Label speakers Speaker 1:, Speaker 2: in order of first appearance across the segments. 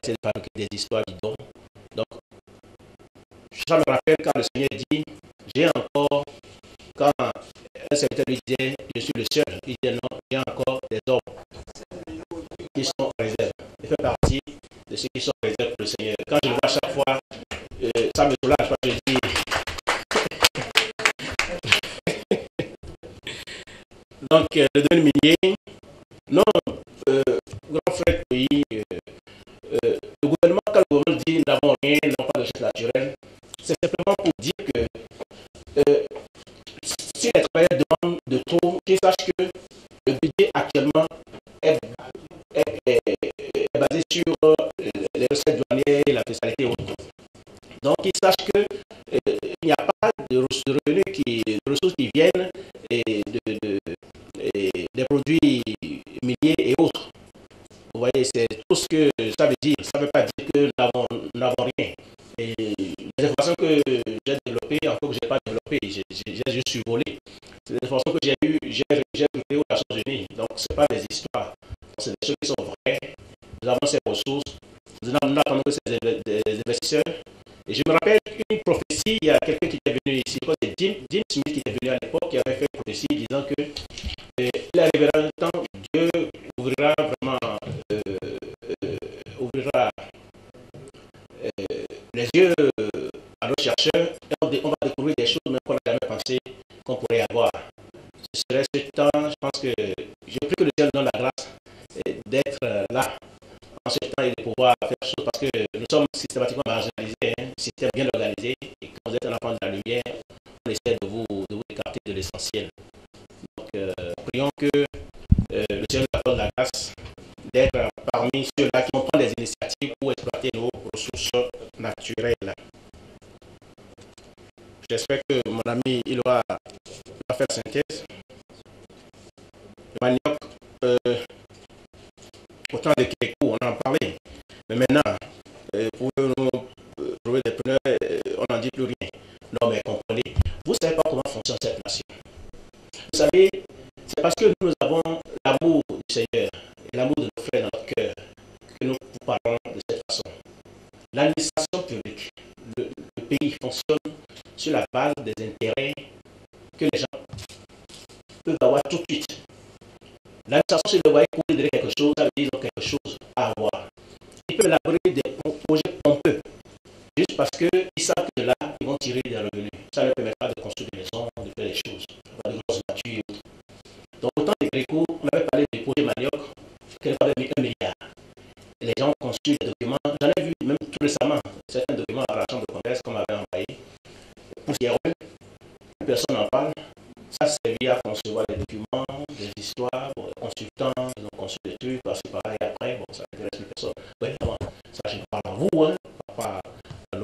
Speaker 1: arrêter de fabriquer des histoires bidons. Donc, ça me rappelle quand le Seigneur dit, j'ai encore, quand un serviteur lui disait, je suis le seul, il disait non, j'ai encore des hommes qui sont en réserve. Il fait partie de ceux qui sont en réserve pour le Seigneur. Quand je le vois à chaque fois, ça me soulage parce que je dis, donc le domaine minier, non, grand frère pays, le gouvernement, quand le gouvernement dit nous n'avons rien, nous n'avons pas de choses naturelles, c'est simplement pour dire que si les travailleurs demandent de trop, qu'ils sachent que le budget actuellement est basé sur les recettes douanières, la fiscalité et autres. Donc, ils sachent qu'il n'y a pas de revenus de ressources qui viennent des produits miniers et autres. Vous voyez, c'est tout ce que ça veut dire. Ça ne veut pas dire que nous n'avons rien. Et les informations que j'ai développées, encore que je n'ai pas développées, j'ai juste survolé. C'est des informations que j'ai eues, j'ai récupérées aux Nations Unies. Donc, ce n'est pas des histoires. C'est des choses qui sont vraies. Nous avons ces ressources. Nous attendons que des investisseurs. Et je me rappelle une prophétie, il y a quelqu'un qui est venu ici, c'est Jim Smith qui est venu à l'époque, qui avait fait une prophétie disant que il arrivera un temps, Dieu ouvrira vraiment, ouvrira les yeux à nos chercheurs et on va découvrir des choses même qu'on n'a jamais pensé qu'on pourrait avoir. Ce serait ce temps, je pense que je prie que le Seigneur donne la grâce d'être là en ce temps et de pouvoir faire des choses parce que nous sommes systématiquement marginalisés, un système bien organisé et quand vous êtes un enfant de la lumière, on essaie de vous écarter de l'essentiel. Donc, prions que le Seigneur nous accorde la grâce d'être parmi ceux-là qui vont prendre des initiatives pour exploiter nos ressources naturelles. J'espère que mon ami il va faire synthèse. Le manioc, autant de Kékou, on en parlait. Mais maintenant, pour nous trouver des pneus, on n'en dit plus rien. Non, mais comprenez, vous ne savez pas comment fonctionne cette nation. Vous savez, c'est parce que nous avons l'amour du Seigneur et l'amour de nos frères dans notre cœur que nous vous parlons de cette façon. L'administration publique, le pays fonctionne sur la base des intérêts que les gens peuvent avoir tout de suite. L'administration, si vous voyez courir quelque chose, ça veut dire qu'ils ont quelque chose à avoir. Ils peuvent élaborer des projets pompeux, juste parce qu'ils savent que là, ils vont tirer des revenus. Ça leur permettra de construire des maisons, de faire des choses, de grosses voitures. Donc, autant des Gréco, on avait parlé des projets manioc, qu'elle avait mis 1 milliard. Les gens ont construit des documents. J'en ai vu même tout récemment certains documents à la Chambre de commerce qu'on m'avait envoyé. Poussiéreux, personne n'en parle. Ça servit à concevoir des documents, des histoires, bon, les consultants, ils ont conçu des trucs, parce que pareil après, bon, ça n'intéresse plus personne. Ouais, ça je parle à vous, hein, pas à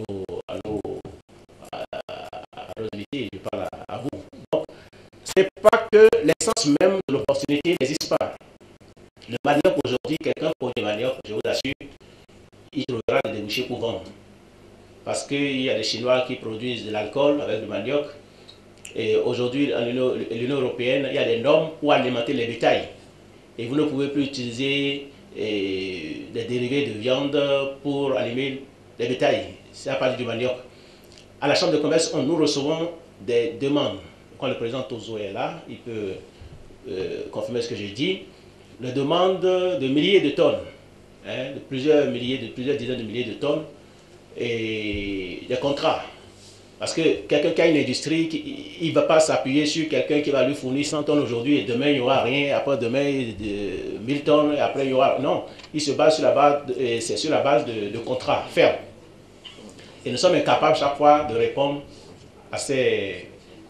Speaker 1: nos invités, je parle à vous. Donc, c'est pas que l'essence même de l'opportunité n'existe pas. Le manioc aujourd'hui, quelqu'un pour du manioc, je vous assure, il trouvera des débouchés pour vendre. Parce qu'il y a des Chinois qui produisent de l'alcool avec du manioc. Et aujourd'hui, dans l'Union européenne, il y a des normes pour alimenter les bétails. Et vous ne pouvez plus utiliser des dérivés de viande pour alimenter les bétails. C'est à partir du manioc. À la Chambre de commerce, nous recevons des demandes. Quand le président Tozo est là, il peut confirmer ce que je dis. Les demandes de milliers de tonnes, hein, de plusieurs dizaines de milliers de tonnes, et des contrats. Parce que quelqu'un qui a une industrie, il ne va pas s'appuyer sur quelqu'un qui va lui fournir 100 tonnes aujourd'hui et demain il n'y aura rien, après demain 1000 tonnes et après il y aura... Non, il se base sur la base, c'est sur la base de contrats fermes. Et nous sommes incapables chaque fois de répondre à ces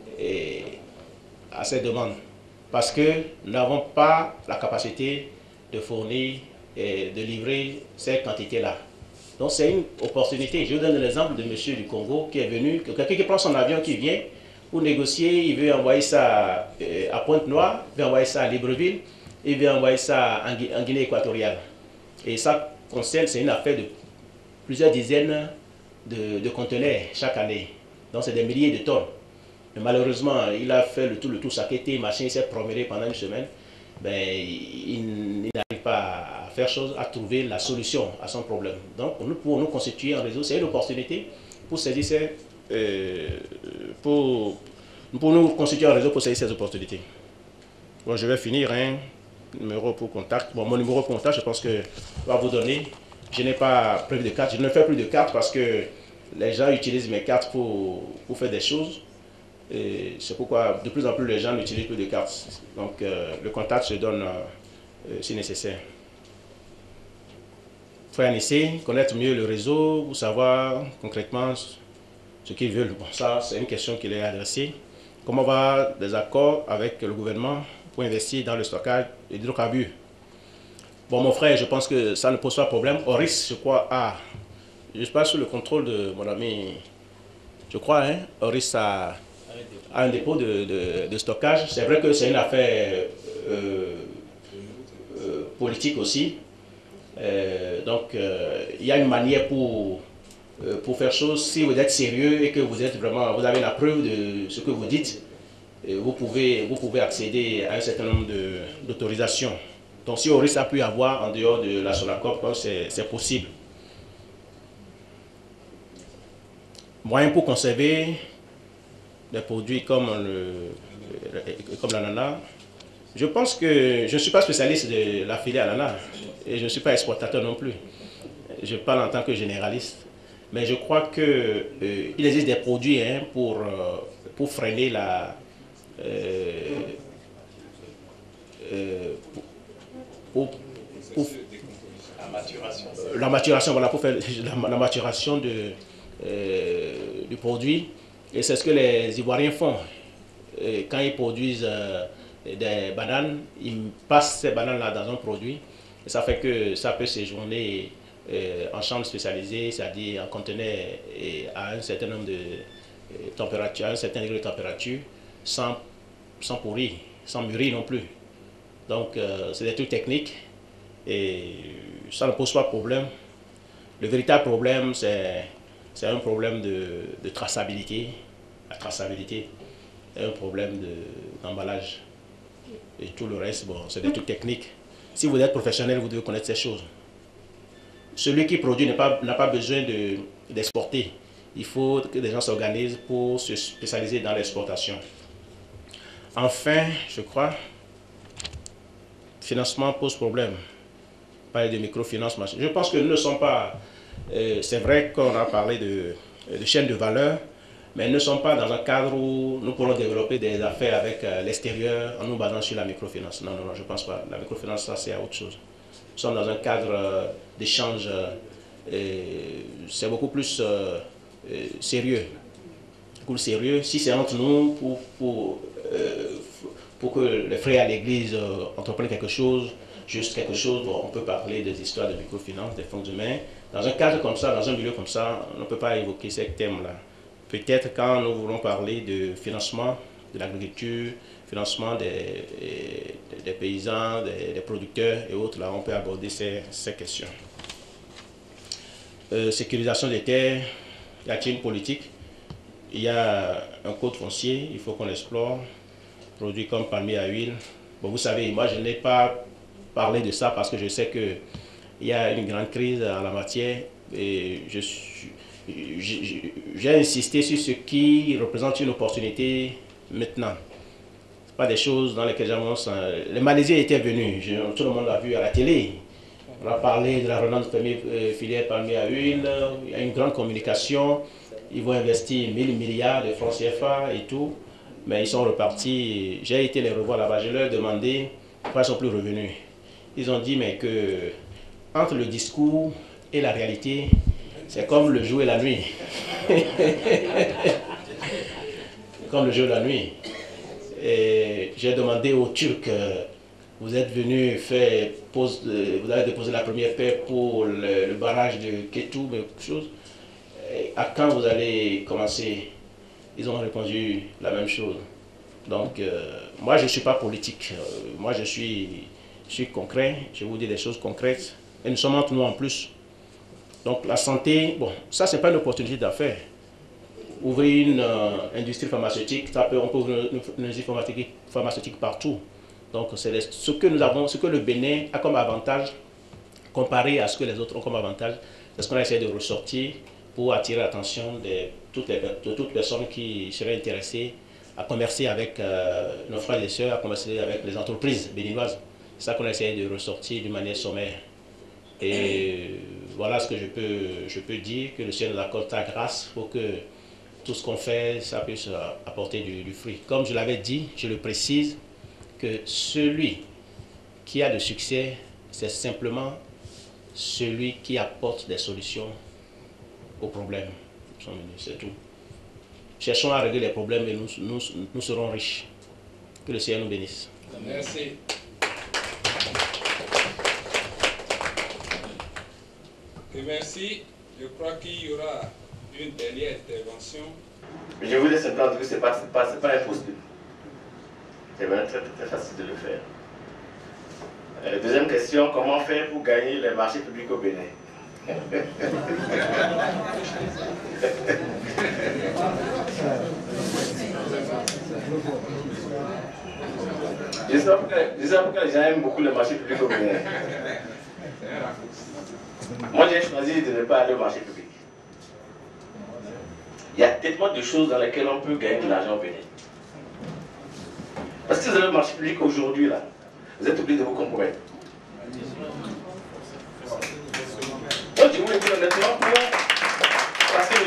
Speaker 1: demandes. Parce que nous n'avons pas la capacité de fournir et de livrer ces quantités-là. Donc c'est une opportunité. Je vous donne l'exemple de monsieur du Congo qui est venu, quelqu'un qui prend son avion, qui vient pour négocier, il veut envoyer ça à Pointe-Noire, il veut envoyer ça à Libreville, il veut envoyer ça en Guinée équatoriale. Et ça concerne, c'est une affaire de plusieurs dizaines de conteneurs chaque année. Donc c'est des milliers de tonnes. Mais malheureusement, il a fait le tout saqueté, machin, il s'est promené pendant une semaine. ben, il n'arrive pas à faire chose, à trouver la solution à son problème. Donc, nous pouvons nous constituer un réseau, c'est une opportunité pour saisir nous pouvons nous constituer un réseau pour saisir ces opportunités. Bon, je vais finir, hein. Numéro pour contact. Bon, mon numéro pour contact, je pense que je vais vous donner. Je n'ai pas prévu de carte, je ne fais plus de cartes parce que les gens utilisent mes cartes pour faire des choses. C'est pourquoi de plus en plus les gens n'utilisent plus de cartes. Donc le contact se donne si nécessaire. Il faut essayer, connaître mieux le réseau, pour savoir concrètement ce qu'ils veulent. Bon, ça, c'est une question qui est adressée. Comment va des accords avec le gouvernement pour investir dans le stockage d'hydrocarbures? Bon, mon frère, je pense que ça ne pose pas de problème. Oris, je crois, je ne suis pas sous le contrôle de mon ami, je crois, hein, Oris a un dépôt de stockage. C'est vrai que c'est une affaire politique aussi. Donc, il y a une manière pour faire chose. Si vous êtes sérieux et que vous avez la preuve de ce que vous dites, vous pouvez accéder à un certain nombre d'autorisations. Donc, si Oris a pu avoir en dehors de la Sonacop, c'est possible. Moyen pour conserver des produits comme l'ananas. Je pense que je ne suis pas spécialiste de la filière ananas et je ne suis pas exportateur non plus. Je parle en tant que généraliste. Mais je crois qu'il existe des produits hein, pour freiner la maturation, voilà, pour faire la maturation du produit. Et c'est ce que les Ivoiriens font. Et quand ils produisent des bananes, ils passent ces bananes-là dans un produit. Et ça fait que ça peut séjourner en chambre spécialisée, c'est-à-dire en conteneur à un certain nombre de températures, à un certain degré de température, sans pourrir, sans mûrir non plus. Donc, c'est des trucs techniques et ça ne pose pas de problème. Le véritable problème, c'est un problème de traçabilité. La traçabilité est un problème d'emballage. Et tout le reste, bon, c'est des trucs techniques. Si vous êtes professionnel, vous devez connaître ces choses. Celui qui produit n'a pas besoin d'exporter. Il faut que des gens s'organisent pour se spécialiser dans l'exportation. Enfin, je crois, financement pose problème. Parler de microfinance, je pense que nous ne sommes pas... c'est vrai qu'on a parlé de chaîne de valeur, mais nous ne sommes pas dans un cadre où nous pourrons développer des affaires avec l'extérieur en nous basant sur la microfinance. Non, non, non, je ne pense pas. La microfinance, ça, c'est autre chose. Nous sommes dans un cadre d'échange, c'est beaucoup plus sérieux. Beaucoup plus sérieux. Si c'est entre nous pour que les frères à l'église entreprennent quelque chose, juste quelque chose, bon, on peut parler des histoires de microfinance, des fonds humains. Dans un cadre comme ça, dans un milieu comme ça, on ne peut pas évoquer ces thèmes-là. Peut-être quand nous voulons parler de financement de l'agriculture, financement des paysans, des producteurs et autres, là, on peut aborder ces questions. Sécurisation des terres, y a-t-il une politique? Il y a un code foncier, il faut qu'on l'explore. Produits comme palmier à huile. Bon, vous savez, moi je n'ai pas parlé de ça parce que je sais qu'il y a une grande crise en la matière et j'ai insisté sur ce qui représente une opportunité maintenant. Ce pas des choses dans lesquelles j'avance. Les Malaisiens étaient venus, tout le monde l'a vu à la télé. On a parlé de la relance de filière palmier à huile, il y a une grande communication. Ils vont investir 1000 milliards de francs CFA et tout. Mais ils sont repartis. J'ai été les revoir là-bas. Je leur ai demandé pourquoi ils ne sont plus revenus. Ils ont dit mais que entre le discours et la réalité, c'est comme le jour et la nuit. Comme le jour et la nuit. Et j'ai demandé aux Turcs, vous êtes venus vous avez déposé la première paie pour le barrage de Kétou, quelque chose. Et à quand vous allez commencer? Ils ont répondu la même chose. Donc, moi, je ne suis pas politique. Moi, je suis concret. Je vous dis des choses concrètes. Et nous sommes entre nous en plus. Donc, la santé, bon, ça, ce n'est pas une opportunité d'affaires. Ouvrir une industrie pharmaceutique, on peut ouvrir une industrie pharmaceutique partout. Donc c'est ce que nous avons, ce que le Bénin a comme avantage, comparé à ce que les autres ont comme avantage, c'est ce qu'on a essayé de ressortir pour attirer l'attention de toute personne qui serait intéressée à commercer avec nos frères et sœurs, à commercer avec les entreprises béninoises. C'est ça qu'on a essayé de ressortir d'une manière sommaire. Et voilà ce que je peux dire, que le Seigneur nous accorde sa grâce pour que tout ce qu'on fait, ça puisse apporter du fruit. Comme je l'avais dit, je le précise, que celui qui a le succès, c'est simplement celui qui apporte des solutions aux problèmes. C'est tout. Cherchons à régler les problèmes et nous serons riches. Que le Seigneur nous bénisse.
Speaker 2: Merci. Et merci. Je crois qu'il y aura une dernière intervention.
Speaker 3: Je voulais simplement dire que ce n'est pas impossible. C'est vraiment très facile de le faire. Deuxième question, comment faire pour gagner les marchés publics au Bénin? Je sais pourquoi les gens aiment beaucoup les marchés publics au Bénin. Moi, j'ai choisi de ne pas aller au marché public. Il y a tellement de choses dans lesquelles on peut gagner de l'argent au Bénin. Parce que vous avez le marché public aujourd'hui, là, vous êtes obligé de vous compromettre. Donc, je vous le dis honnêtement, parce que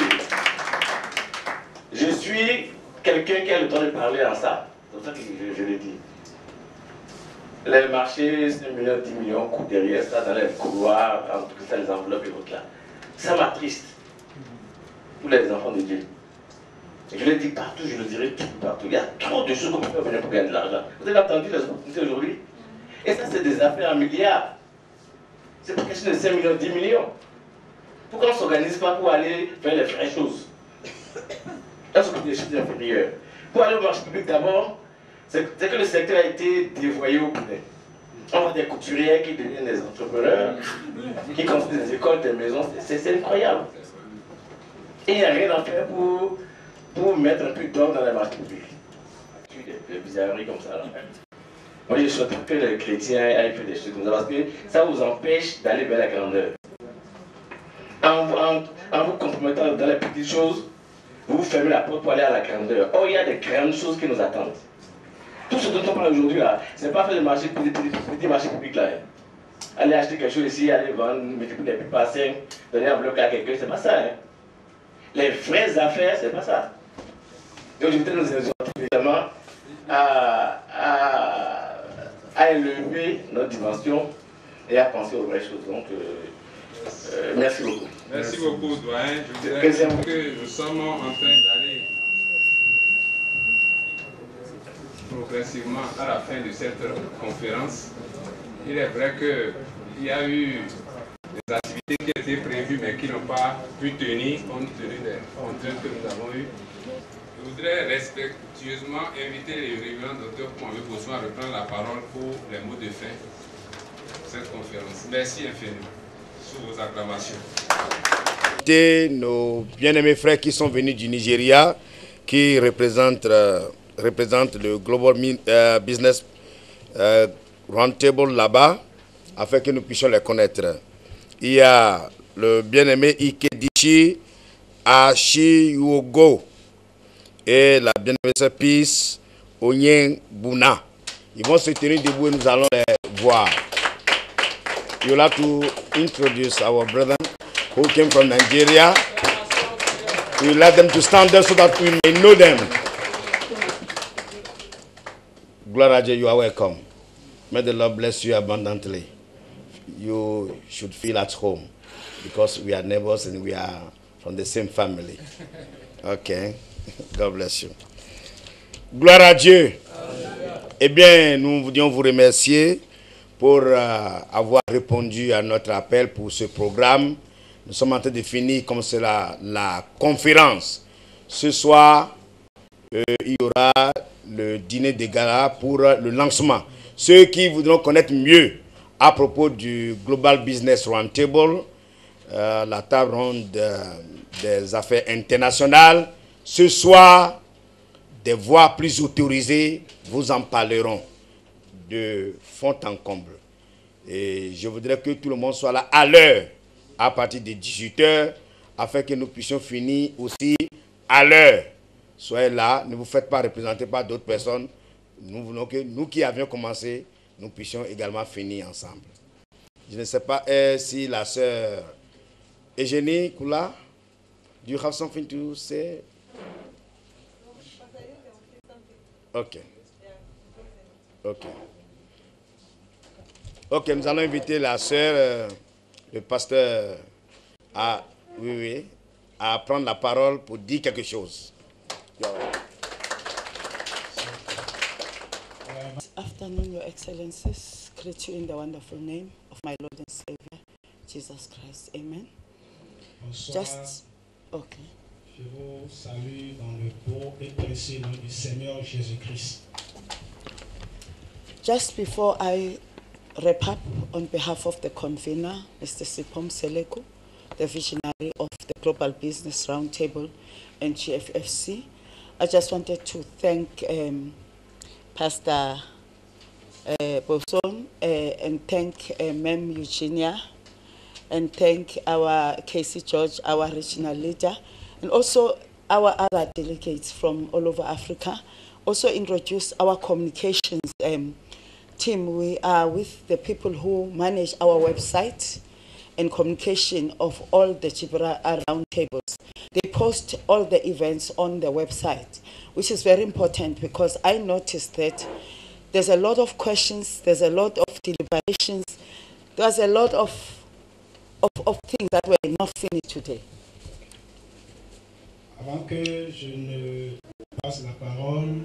Speaker 3: je suis quelqu'un qui a le temps de parler en ça. C'est pour ça que je le dis. Les marchés, 5 millions, 10 millions, coûtent derrière ça, dans les couloirs, en tout cas, les enveloppes et autres là. Ça m'attriste pour les enfants de Dieu. Et je le dis partout, je le dirai tout partout. Il y a trop de choses qu'on peut faire pour gagner de l'argent. Vous avez entendu les opportunités aujourd'hui? Et ça, c'est des affaires en milliards. C'est pas question de 5 millions, 10 millions. Pourquoi on ne s'organise pas pour aller faire les vraies choses? Là, c'est des choses inférieures. Pour aller au marché public d'abord, c'est que le secteur a été dévoyé au Bénin. On voit des couturiers qui deviennent des entrepreneurs, qui construisent des écoles, des maisons. C'est incroyable. Et il n'y a rien à faire pour mettre un peu d'ordre dans les marchés publics. Des bizarreries comme ça. Là. Moi, je souhaite que les chrétiens aillent faire des choses comme ça parce que ça vous empêche d'aller vers la grandeur. En vous compromettant dans les petites choses, vous vous fermez la porte pour aller à la grandeur. Or, il y a des grandes choses qui nous attendent. Tout ce dont on parle aujourd'hui, là, ce n'est pas faire des petits marchés publics là. Aller acheter quelque chose ici, aller vendre, multiplier des pipas à 5, donner un bloc à quelqu'un, c'est pas ça. Hein. Les vraies affaires, c'est pas ça. Donc, je voudrais nous exhorter évidemment à élever notre dimension et à penser aux vraies choses. Donc, merci beaucoup.
Speaker 2: Merci beaucoup, doyen. Je voudrais dire que nous sommes en train d'aller progressivement à la fin de cette conférence. Il est vrai qu'il y a eu des activités qui étaient prévues mais qui n'ont pas pu tenir compte tenu des contraintes que nous avons eues. Je voudrais respectueusement inviter les révérends docteurs Mohamed Bossoua à reprendre la parole pour les mots de fin de cette conférence. Merci infiniment sous vos acclamations.
Speaker 4: Nos bien-aimés frères qui sont venus du Nigeria, qui représentent le Global Business Roundtable là-bas, afin que nous puissions les connaître. Il y a le bien-aimé Ikedichi Ashiogo et la bien-aimée Peace Onyen Buna. Ils vont se tenir debout et nous allons les voir. You have to introduce our brethren who came from Nigeria. We let them to stand there so that we may know them. Gloria, you are welcome. May the Lord bless you abundantly. You should feel at home because we are neighbors and we are from the same family. Okay. God bless you. Gloire à Dieu. Eh bien, nous voulions vous remercier pour avoir répondu à notre appel pour ce programme. Nous sommes en train de finir comme c'est la conférence. Ce soir, il y aura le dîner de gala pour le lancement. Ceux qui voudront connaître mieux à propos du Global Business Roundtable, la table ronde des affaires internationales, ce soir, des voix plus autorisées vous en parleront. de fond en comble. Et je voudrais que tout le monde soit là à l'heure, à partir de 18h, afin que nous puissions finir aussi à l'heure. Soyez là, ne vous faites pas représenter par d'autres personnes. Nous voulons que nous qui avions commencé, nous puissions également finir ensemble. Je ne sais pas si la sœur Eugénie Koula, do you have something to say? Ok. Ok. Ok, nous allons inviter la sœur, le pasteur, à prendre la parole pour dire quelque chose.
Speaker 5: Afternoon, Your Excellencies. Greet you in the wonderful name of my Lord and Savior, Jesus Christ. Amen.
Speaker 6: Bonsoir.
Speaker 5: Just, okay.
Speaker 6: Je vous salue dans le beau et précieux nom du Seigneur Jésus-Christ.
Speaker 5: Just before I wrap up, on behalf of the convener, Mr. Sipom Seleko, the visionary of the Global Business Roundtable and GFFC, I just wanted to thank Pastor Boson and thank Ma'am Eugenia and thank our Casey George, our regional leader, and also our other delegates from all over Africa. Also introduce our communications team. We are with the people who manage our website and communication of all the Jibra roundtables. They post all the events on the website, which is very important because I noticed that there's a lot of questions, there's a lot of deliberations, there's a lot of things that were not finished today.
Speaker 6: Avant que je ne passe la parole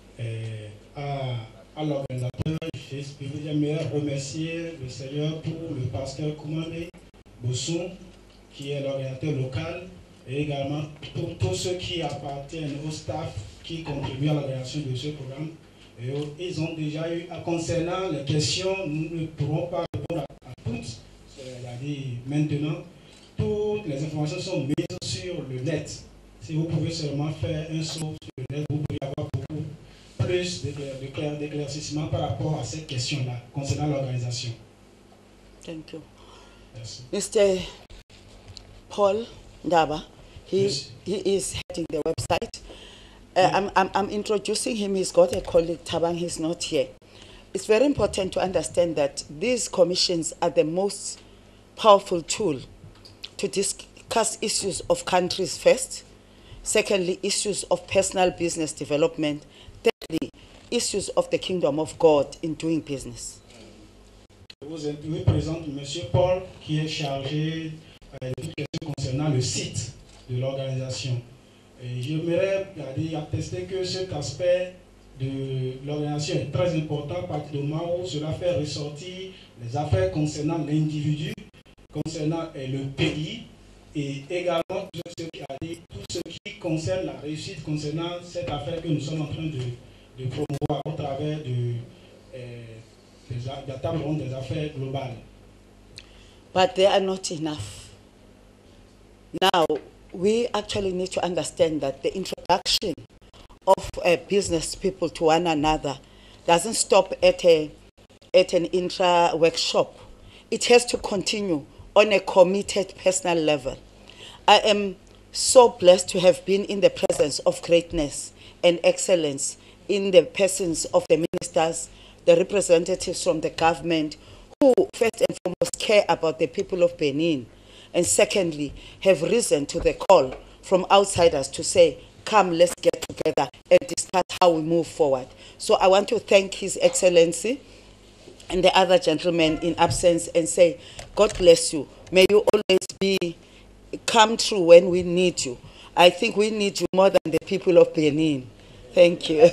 Speaker 6: à l'organisateur, j'aimerais remercier le Seigneur pour le pasteur Koumane Bosson, qui est l'organisateur local, et également pour tous ceux qui appartiennent au staff qui contribuent à l'organisation de ce programme. Et ils ont déjà eu, concernant les questions, nous ne pourrons pas répondre à toutes. C'est-à-dire maintenant, toutes les informations sont mises sur le net. Si vous pouvez seulement faire un saut sur le net, vous pouvez avoir beaucoup plus d'éclaircissement par rapport à cette question-là, concernant l'organisation.
Speaker 5: Thank you.
Speaker 6: Merci.
Speaker 5: Mr. Paul Ndaba, he is heading the website. I'm introducing him. He's got a colleague, Tabang, he's not here. It's very important to understand that these commissions are the most powerful tool to discuss issues of countries first. Secondly, issues of personal business development. Thirdly, issues of the kingdom of God in doing business.
Speaker 6: Je vous présente M. Paul, qui est chargé de toutes les questions concernant le site de l'organisation. Et j'aimerais attester que cet aspect de l'organisation est très important à partir du moment où cela fait ressortir les affaires concernant l'individu, concernant le pays et également tout ce qui concerne la réussite concernant cette affaire que nous sommes en train de promouvoir au travers de la table ronde des affaires globales.
Speaker 5: But they are not enough. Now, we actually need to understand that the introduction of business people to one another doesn't stop at an intra-workshop. It has to continue on a committed personal level. I am so blessed to have been in the presence of greatness and excellence in the persons of the ministers, the representatives from the government, who first and foremost care about the people of Benin, and secondly, have risen to the call from outsiders to say, come, let's get together and discuss how we move forward. So I want to thank His Excellency and the other gentlemen in absence and say, God bless you. May you always come through when we need you. I think we need you more than the people of Benin. Thank you.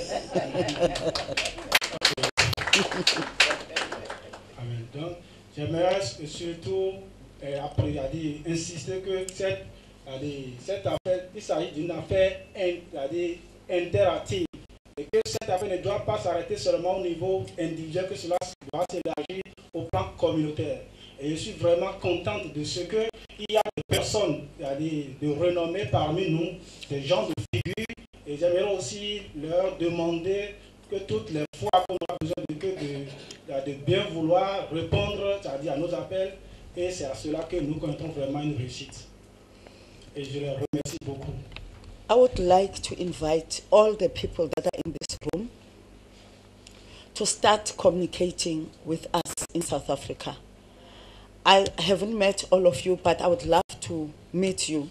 Speaker 6: Amen. Donc, j'aimerais surtout insister que cette affaire, il s'agit d'une affaire interactive et que cette affaire ne doit pas s'arrêter seulement au niveau individuel, que cela doit s'élargir au plan communautaire. Et je suis vraiment contente de ce qu'il y a des personnes de renommée parmi nous, des gens de figure, et j'aimerais aussi leur demander que toutes les fois qu'on aura besoin de de bien vouloir répondre, c'est-à-dire à nos appels, et c'est à cela que nous comptons vraiment une réussite. Et je les remercie beaucoup.
Speaker 5: I would like to invite all the people that are in this room to start communicating with us in South Africa. I haven't met all of you, but I would love to meet you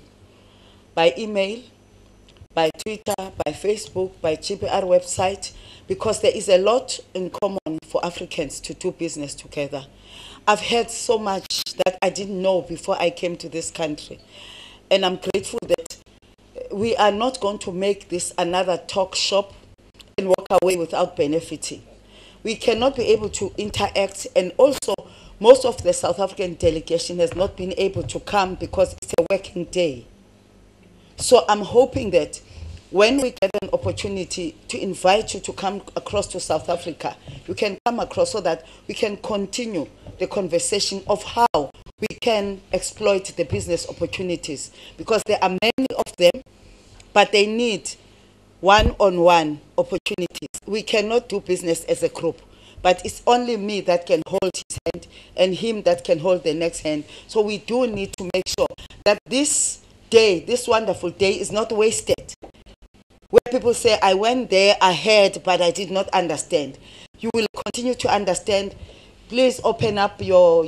Speaker 5: by email, by Twitter, by Facebook, by GPR website, because there is a lot in common for Africans to do business together. I've heard so much that I didn't know before I came to this country. And I'm grateful that we are not going to make this another talk shop and walk away without benefiting. We cannot be able to interact, and also most of the South African delegation has not been able to come because it's a working day. So I'm hoping that when we get an opportunity to invite you to come across to South Africa, you can come across so that we can continue the conversation of how we can exploit the business opportunities, because there are many of them, but they need one-on-one opportunities. We cannot do business as a group, but it's only me that can hold his hand and him that can hold the next hand. So we do need to make sure that this day, this wonderful day, is not wasted. Where people say, I went there, I heard, but I did not understand. You will continue to understand. Please open up your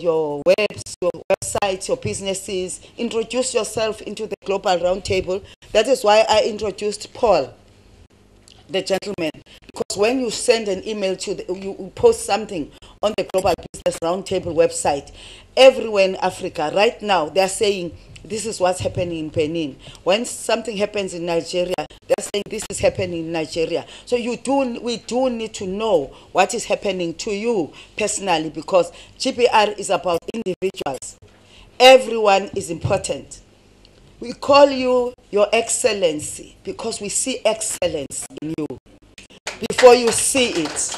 Speaker 5: websites, your businesses, introduce yourself into the Global Roundtable. That is why I introduced Paul, the gentleman, because when you send an email you post something on the Global Business Roundtable website, everywhere in Africa, right now, they're saying, this is what's happening in Benin. When something happens in Nigeria, they're saying this is happening in Nigeria. So we do need to know what is happening to you personally, because GPR is about individuals. Everyone is important. We call you Your Excellency because we see excellence in you before you see it.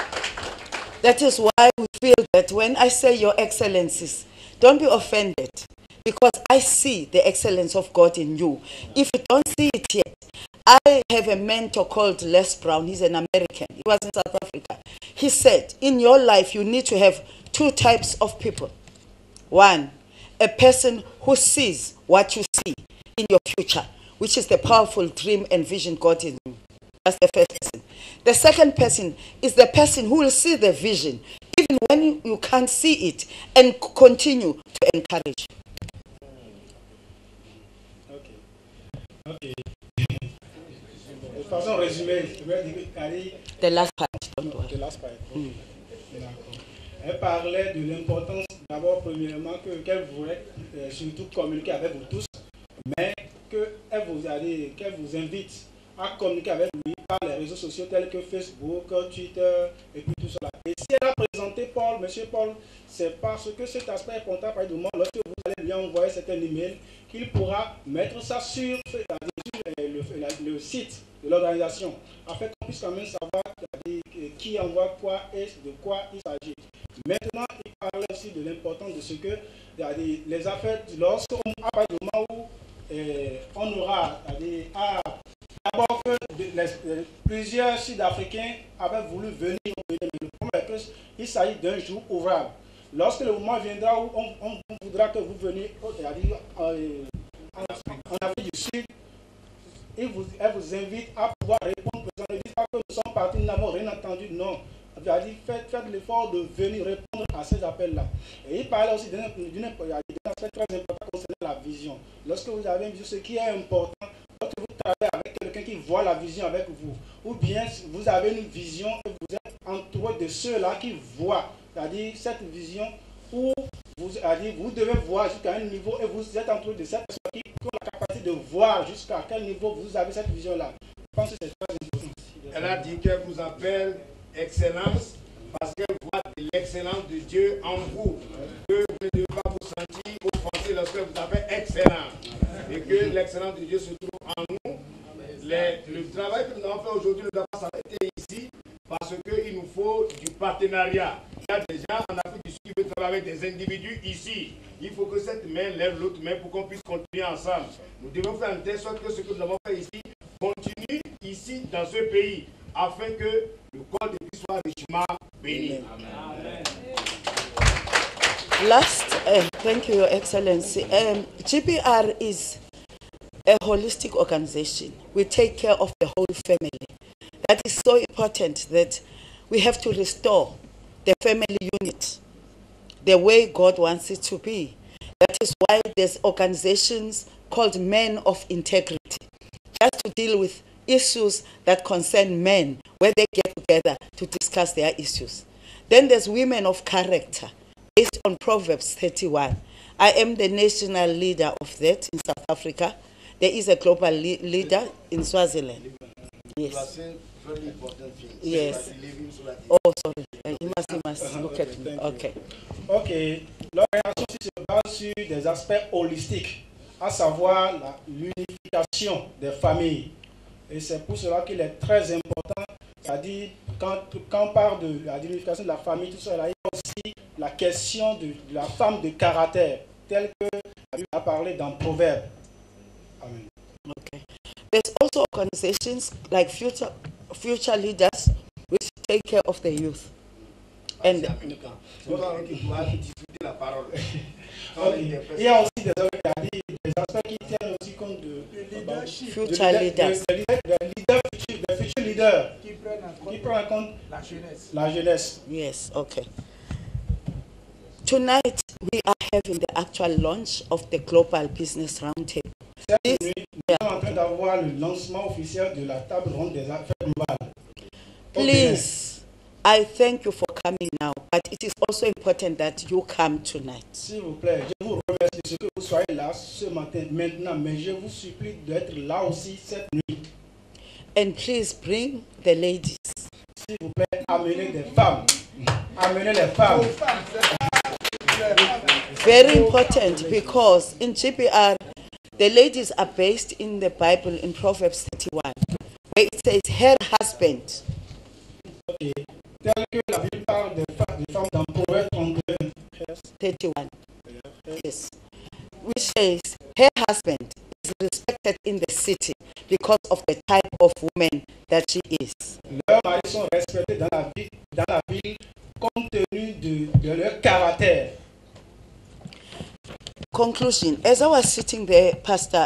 Speaker 5: That is why we feel that when I say Your Excellencies, don't be offended, because I see the excellence of God in you. If you don't see it yet, I have a mentor called Les Brown. He's an American. He was in South Africa. He said, in your life, you need to have two types of people. One, a person who sees what you see in your future, which is the powerful dream and vision God in you. That's the first person. The second person is the person who will see the vision, even when you can't see it, and continue to encourage.
Speaker 6: Okay. De façon résumée, je vais dire
Speaker 5: The last part, don't worry.
Speaker 6: The last part. D'accord. Elle parlait de l'importance, d'abord, premièrement, qu'elle voulait surtout communiquer avec vous tous, mais qu'elle vous invite à communiquer avec lui par les réseaux sociaux tels que Facebook, Twitter et puis tout cela. Et si elle a présenté Paul, Monsieur Paul, c'est parce que cet aspect est important par du moment lorsque vous allez lui envoyer certains emails, qu'il pourra mettre ça sur le site de l'organisation, afin qu'on puisse quand même savoir qui envoie quoi et de quoi il s'agit. Maintenant, il parlait aussi de l'importance de ce que les affaires, lorsqu'on a pas de moment où on aura d'abord que plusieurs Sud-Africains avaient voulu venir, mais le problème est qu'il s'agit d'un jour ouvrable. Lorsque le moment viendra où on voudra que vous veniez en Afrique du Sud, elle vous invite à pouvoir répondre. Ne dites pas que nous sommes partis, nous n'avons rien entendu. Non. Elle a dit faites l'effort de venir répondre à ces appels-là. Et il parlait aussi d'un aspect très important concernant la vision. Lorsque vous avez une vision, ce qui est important, lorsque vous travaillez avec quelqu'un qui voit la vision avec vous, ou bien vous avez une vision et vous êtes entouré de ceux-là qui voient, c'est-à-dire cette vision où vous devez voir jusqu'à un niveau et vous êtes entouré de cette personne qui ont la capacité de voir jusqu'à quel niveau vous avez cette vision-là. Je pense que c'est très important.
Speaker 7: Elle a dit qu'elle vous appelle Excellence parce qu'elle voit l'excellence de Dieu en vous. Que vous ne devez pas vous sentir offensé lorsque vous appelez excellent. Et que l'excellence de Dieu se trouve en nous. Le travail que nous avons fait aujourd'hui ne doit pas s'arrêter ici parce qu'il nous faut du partenariat. Il y a des gens en Afrique du Sud qui veulent travailler avec des individus ici. Il faut que cette main lève l'autre main pour qu'on puisse continuer ensemble. Nous devons faire en telle sorte que ce que nous avons fait ici continue ici dans ce pays. afin que le corps de Christ soit richement béni.
Speaker 3: Amen.
Speaker 5: Last, thank you, Your Excellency. GPR is a holistic organization. We take care of the whole family. That is so important that we have to restore the family unit the way God wants it to be. That is why there's organizations called Men of Integrity, just to deal with issues that concern men, where they get together to discuss their issues. Then there's Women of Character, based on Proverbs 31. I am the national leader of that in South Africa. There is a global leader in Swaziland. Yes.
Speaker 4: Very important thing.
Speaker 5: Yes. Oh, sorry. You must look at me. Okay.
Speaker 6: Ok. L'orientation se base sur des aspects holistiques, à savoir l'unification des familles. Et c'est pour cela qu'il est très important, c'est-à-dire quand on parle de la unification de la famille, tout ça, il y a aussi la question de la femme de caractère, telle que la Bible a parlé dans Proverbes. Amen.
Speaker 5: Okay. There's also organizations like future leaders which take care of the youth. And
Speaker 6: Okay. Il y a aussi des aspects qui tiennent aussi compte de
Speaker 5: future leaders.
Speaker 6: Des futurs leaders qui prennent en compte la jeunesse.
Speaker 5: Yes, okay. Tonight we are having the actual launch of the Global Business Roundtable.
Speaker 6: Cette nuit, nous sommes en train d'avoir le lancement officiel de la table ronde des affaires globales.
Speaker 5: Please, I thank you for coming now, but it is also important that you come tonight.
Speaker 6: S'il vous plaît, je vous remercie de ce que vous soyez là ce matin, maintenant, mais je vous supplie d'être là aussi cette nuit.
Speaker 5: And please bring the ladies.
Speaker 6: S'il vous plaît, amenez des femmes. Amenez les femmes.
Speaker 5: Very important, because in GPR, the ladies are based in the Bible in Proverbs 31, where it says, her husband.
Speaker 6: Okay. Tel que la Bible parle des femmes dans Proverbes
Speaker 5: 31. Yes. Which says, her husband is respected in the city because of the type of woman that she is.
Speaker 6: Leurs maris sont respectés dans la ville compte tenu de leur caractère.
Speaker 5: Conclusion. As I was sitting there, Pastor,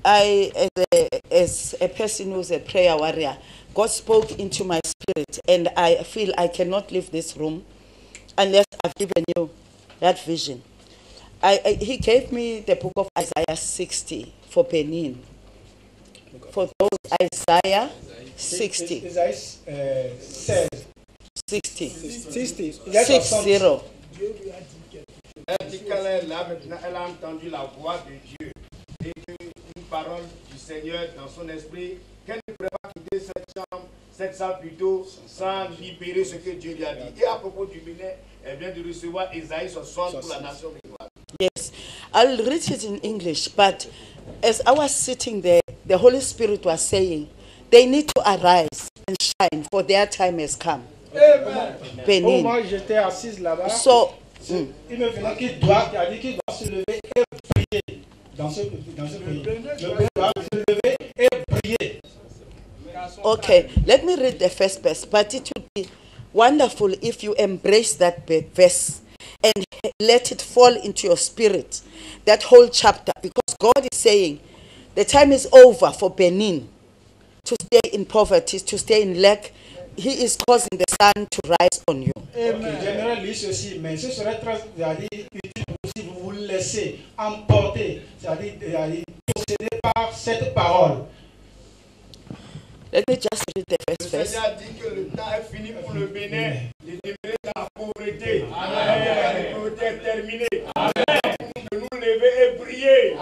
Speaker 5: as a person who's a prayer warrior, God spoke into my spirit, and I feel I cannot leave this room unless I've given you that vision. He gave me the book of Isaiah 60 for Benin. For those, Isaiah 60.
Speaker 6: Isaiah 16.
Speaker 5: 60.
Speaker 6: 60.
Speaker 5: 60.
Speaker 7: Elle dit qu'elle est là maintenant, elle a entendu la voix de Dieu et qu'une parole du Seigneur dans son esprit, qu'elle ne pourrait pas quitter cette salle plutôt sans libérer ce que Dieu lui a dit. Et à propos du Bénin, elle vient de recevoir Isaïe 60 pour la nation béninoise.
Speaker 5: Yes, I'll read it in English, but as I was sitting there, the Holy Spirit was saying, they need to arise and shine, for their time has come. Benin.
Speaker 6: Moi, j'étais assise là-bas.
Speaker 5: So,
Speaker 6: il me venait qu'il a dit qu'il doit se lever et briller dans ce pays. Le pays doit se lever et briller.
Speaker 5: okay, let me read the first verse, but it would be wonderful if you embrace that verse and let it fall into your spirit, that whole chapter, because God is saying the time is over for Benin to stay in poverty, to stay in lack. He is causing the sun to rise on you.
Speaker 6: J'aimerais lire ceci, mais ce serait très utile si vous vous laissez emporter, c'est-à-dire posséder par cette parole.
Speaker 5: Let me just read the first
Speaker 7: Le
Speaker 5: verse.
Speaker 7: Seigneur dit que le temps est fini pour le Bénin de demeurer dans la pauvreté. La pauvreté est terminée. De nous lever et briller.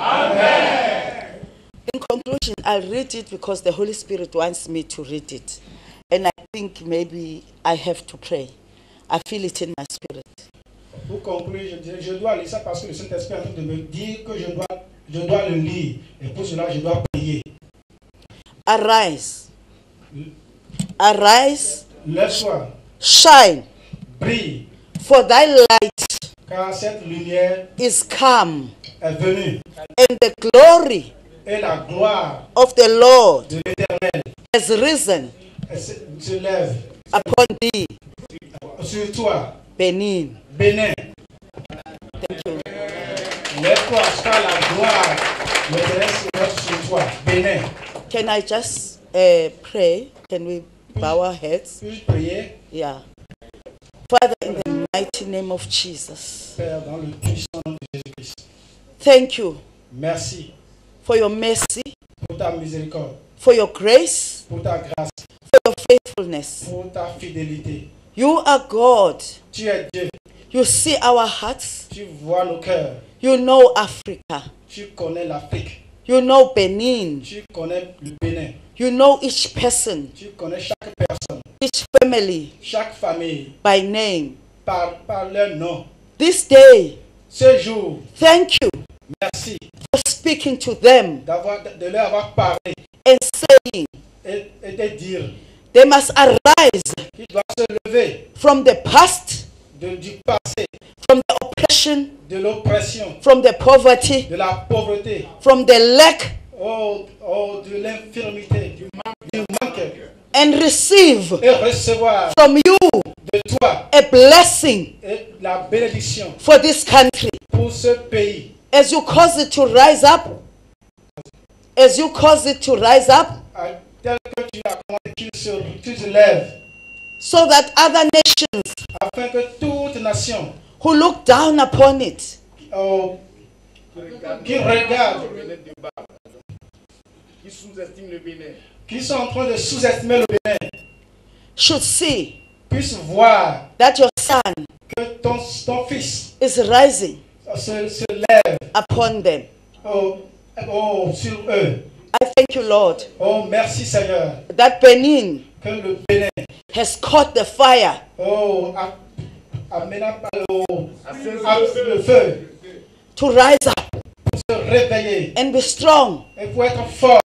Speaker 5: In conclusion, I'll read it because the Holy Spirit wants me to read it. And I think maybe I have to pray. I feel it in my spirit.
Speaker 6: Pour conclure, je dois lire ça parce que le Saint-Esprit est en train de me dire que je dois le lire. Et pour cela, je dois prier.
Speaker 5: Arise. Arise.
Speaker 6: Lève-toi.
Speaker 5: Shine.
Speaker 6: Brille.
Speaker 5: For thy light
Speaker 6: Car cette lumière
Speaker 5: is come.
Speaker 6: est venue.
Speaker 5: And the glory
Speaker 6: Et la gloire
Speaker 5: of the Lord
Speaker 6: de l'Éternel
Speaker 5: has risen
Speaker 6: se lève
Speaker 5: upon thee,
Speaker 6: sur toi,
Speaker 5: Benin.
Speaker 6: Bénin.
Speaker 5: Thank you.
Speaker 6: Lève-toi, car la gloire l'Éternel se lève sur toi, Bénin.
Speaker 5: Can I just pray? Can we bow our heads?
Speaker 6: Puis-je prier,
Speaker 5: Yeah. Father, in the mighty name of Jesus,
Speaker 6: Père, dans le puissant nom de Jésus-Christ.
Speaker 5: thank you
Speaker 6: Merci
Speaker 5: for your mercy,
Speaker 6: pour ta miséricorde,
Speaker 5: for your grace,
Speaker 6: pour ta grâce,
Speaker 5: for your faithfulness.
Speaker 6: pour ta fidélité.
Speaker 5: You are God.
Speaker 6: Tu es Dieu,
Speaker 5: You see our hearts.
Speaker 6: tu vois nos cœurs,
Speaker 5: You know Africa.
Speaker 6: tu connais l'Afrique,
Speaker 5: You know Benin.
Speaker 6: tu connais le Bénin,
Speaker 5: You know each person,
Speaker 6: tu connais chaque personne,
Speaker 5: each family
Speaker 6: chaque famille,
Speaker 5: by name.
Speaker 6: par leur nom.
Speaker 5: This day,
Speaker 6: Ce jour,
Speaker 5: thank you
Speaker 6: merci
Speaker 5: for speaking to them
Speaker 6: de leur avoir parlé
Speaker 5: and saying
Speaker 6: et de dire
Speaker 5: they must arise
Speaker 6: qu'ils doivent se lever
Speaker 5: from the past,
Speaker 6: du passé,
Speaker 5: from the oppression,
Speaker 6: de l'oppression,
Speaker 5: from the poverty,
Speaker 6: de la pauvreté,
Speaker 5: from the lack,
Speaker 6: de l'infirmité, du manque,
Speaker 5: and receive
Speaker 6: et recevoir
Speaker 5: from you
Speaker 6: de toi
Speaker 5: a blessing
Speaker 6: et la bénédiction
Speaker 5: for this country.
Speaker 6: pour ce pays.
Speaker 5: As you cause it to rise up, as you cause it to rise up,
Speaker 6: Tel que tu as commandé qu'il se lève,
Speaker 5: so that other nations
Speaker 6: afin que toute nation
Speaker 5: who look down upon it
Speaker 6: qui regarde,
Speaker 7: Qui sous-estime le Bénin.
Speaker 6: qui sont en train de sous-estimer le Bénin,
Speaker 5: should see
Speaker 6: puissent voir
Speaker 5: that your son
Speaker 6: que ton fils
Speaker 5: is rising
Speaker 6: se lève
Speaker 5: upon them.
Speaker 6: sur eux.
Speaker 5: I thank you, Lord,
Speaker 6: Oh, merci Seigneur,
Speaker 5: that Benin
Speaker 6: que le Bénin
Speaker 5: has caught the fire
Speaker 6: amène le feu
Speaker 5: to rise up
Speaker 6: pour se réveiller
Speaker 5: and be strong
Speaker 6: et pour être fort